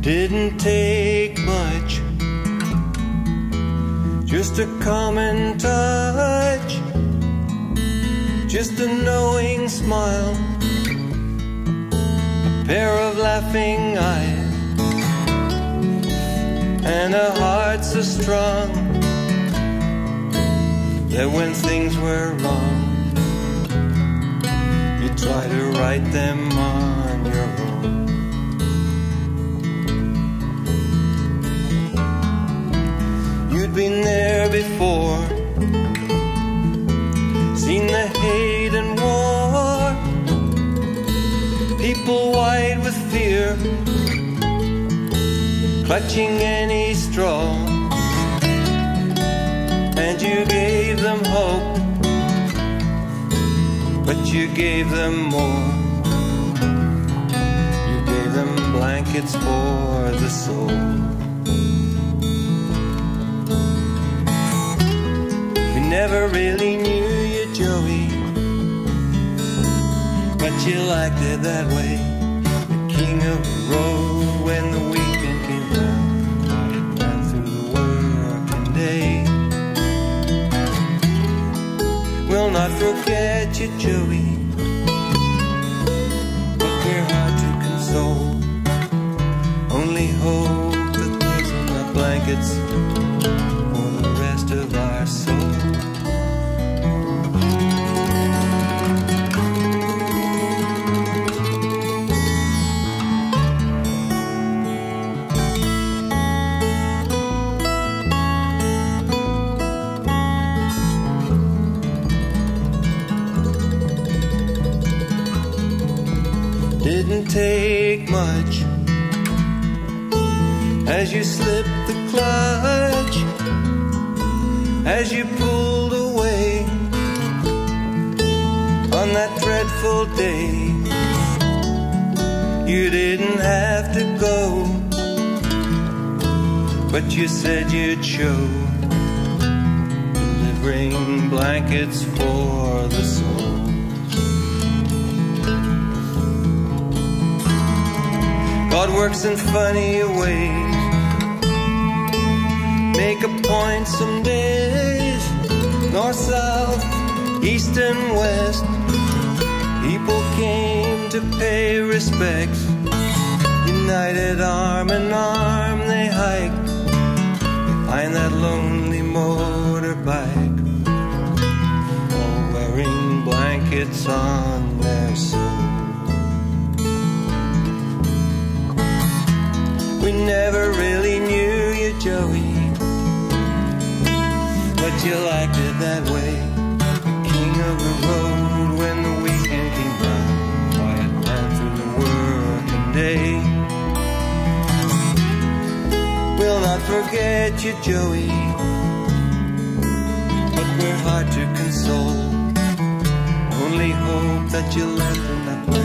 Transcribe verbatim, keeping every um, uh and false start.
Didn't take much, just a common touch, just a knowing smile, a pair of laughing eyes, and a heart so strong that when things were wrong, you try to right them on your own. You'd been there before, seen the hate and war, people white with fear, clutching any straw, and you gave them hope, but you gave them more. You gave them blankets for the soul. We never really knew you, Joey, but you liked it that way. The king of the road when the weekend came round, quiet man through the working day. We'll not forget you, Joey, but we're hard to console. Only hope that there's enough blankets for the rest of our soul. Didn't take much as you slipped the clutch, as you pulled away on that dreadful day. You didn't have to go, but you said you'd show, delivering blankets for the soul. God works in funny ways. Make a point some days, north, south, east and west. People came to pay respects. United arm in arm they hiked behind that lonely motorbike, all wearing blankets on their soul. We never really knew you, Joey, but you liked it that way. King of the road when the weekend came round, quiet man through the working day. We'll not forget you, Joey, but we're hard to console. Only hope that you left enough.